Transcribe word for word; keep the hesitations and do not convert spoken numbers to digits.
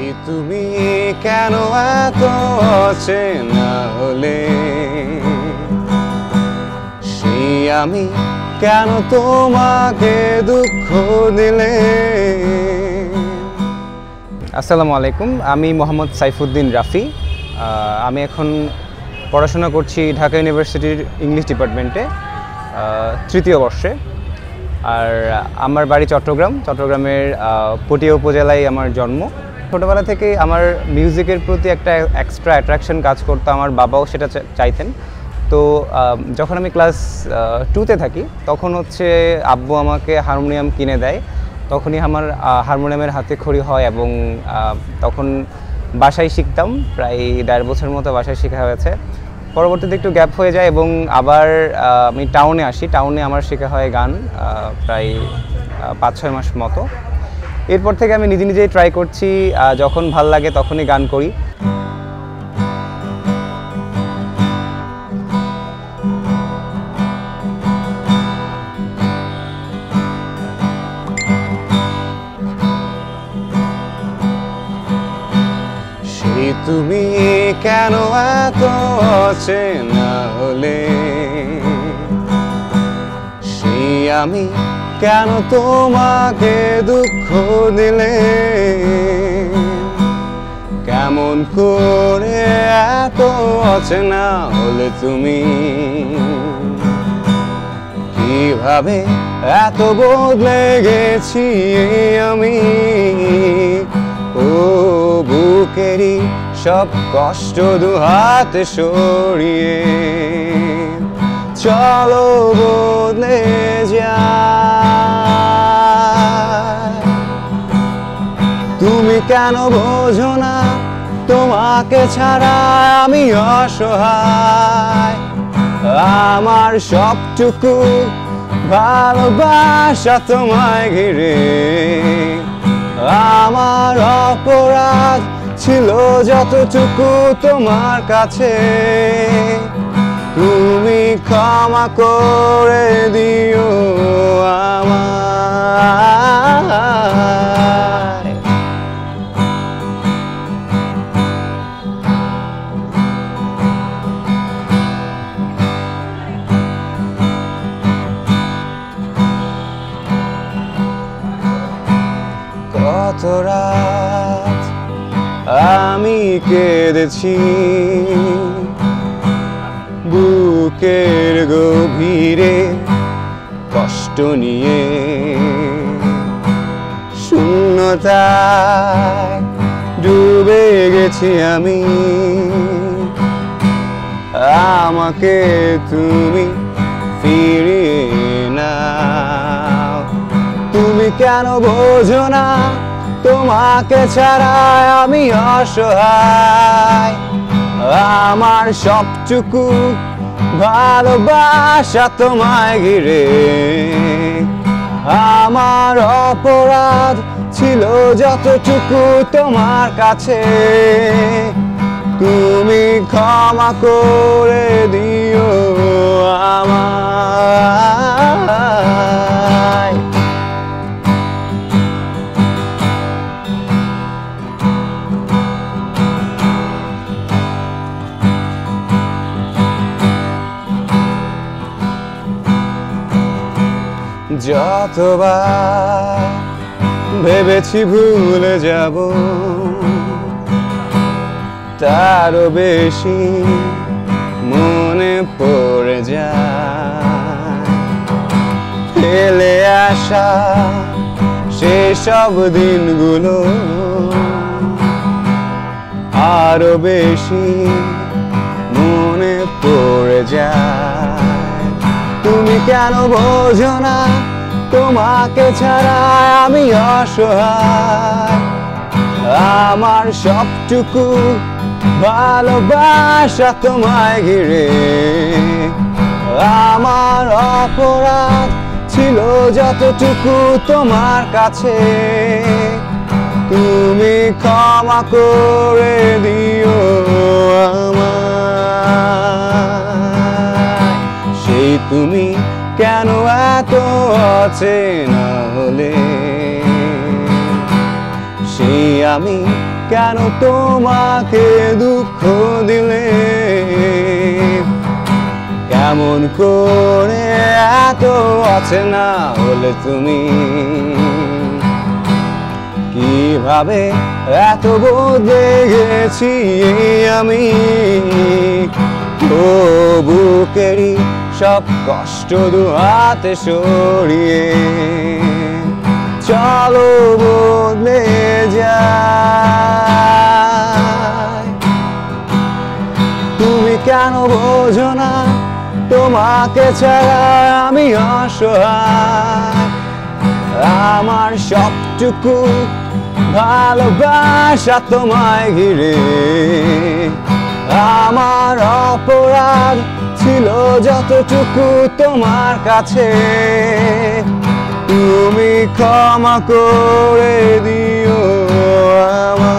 তুমি কেন এত অচেনা হলে, সেই আমি কেন তোমাকে দুঃখ দিলে। আসসালামু আলাইকুম, আমি মোহাম্মদ সাইফুদ্দিন রাফি। আমি এখন পড়াশোনা করছি ঢাকা ইউনিভার্সিটির ইংলিশ ডিপার্টমেন্টে তৃতীয় বর্ষে। আর আমার বাড়ি চট্টগ্রাম। চট্টগ্রামের পটিয়া উপজেলায় আমার জন্ম। ছোটোবেলা থেকেই আমার মিউজিকের প্রতি একটা এক্সট্রা অ্যাট্রাকশন কাজ করতো। আমার বাবাও সেটা চাইতেন। তো যখন আমি ক্লাস টুতে থাকি তখন হচ্ছে আব্বু আমাকে হারমোনিয়াম কিনে দেয়। তখনই আমার হারমোনিয়ামের হাতেখড়ি হয় এবং তখন বাসায় শিখতাম। প্রায় দেড় বছর মতো বাসায় শেখা হয়েছে। পরবর্তীতে একটু গ্যাপ হয়ে যায় এবং আবার আমি টাউনে আসি। টাউনে আমার শেখা হয় গান প্রায় পাঁচ ছয় মাস মতো। এরপর থেকে আমি নিজে নিজেই ট্রাই করছি, যখন ভাল লাগে তখনই গান করি। সেই তুমি কেন এত অচেনা হলে, সেই আমি কেন তোমাকে দুঃখ দিলে। কেমন করে এত অচেনা হলে তুমি, কিভাবে এত বদলে গেছি আমি। ও বুকেরই সব কষ্ট দুহাতে সরিয়ে চলো বদলে যায়। তুমি কেন বোঝো না তোমাকে ছাড়া আমি অসহায়। আমার সবটুকু ভালোবাসা তোমায় ঘিরে। আমার অপরাধ ছিল যতটুকু তোমার কাছে, তুমি ক্ষমা করে দিও আমায়। কত রাত আমি কেঁদেছি বুকের গভীরে কষ্ট নিয়ে। শূন্যতায় ডুবে গেছি আমি, আমাকে তুমি ফিরিয়ে নাও। তুমি কেন বোঝো না তোমাকে ছাড়া আমি অসহায়। আমার সবটুকু ভালোবাসা তোমায় ঘিরে। আমার অপরাধ ছিল যতটুকু তোমার কাছে, তুমি ক্ষমা করে দিও আমায়। যতবার ভেবেছি ভুলে যাব, তারও বেশি মনে পড়ে যায়। ফেলে আসা সেসব দিনগুলো আরো বেশি মনে পড়ে যায়। তুমি কেন বোঝো না তোমাকে ছাড়া আমি অসহায়। আমার সবটুকু ভালোবাসা তোমায় ঘিরে। আমার অপরাধ ছিল যতটুকু তোমার কাছে, তুমি ক্ষমা করে দিও আমায়। সেই তুমি কেন এত অচেনা হলে, সেই আমি কেন তোমাকে দুঃখ দিলে, কেমন করে এত অচেনা হলে তুমি, কিভাবে এত বদলে গেছি আমি। ও বুকেরই সব কষ্ট দু হাতে সরিয়ে চলো বদলে যায়। তুমি কেন বোঝো না তোমাকে ছাড়া আমি অসহায়, আমার সবটুকু ভালোবাসা তোমায় ঘিরে। আমার অপরাধ ছিল যতটুকু তোমার কাছে, তুমি ক্ষমা করে দিও আমায়।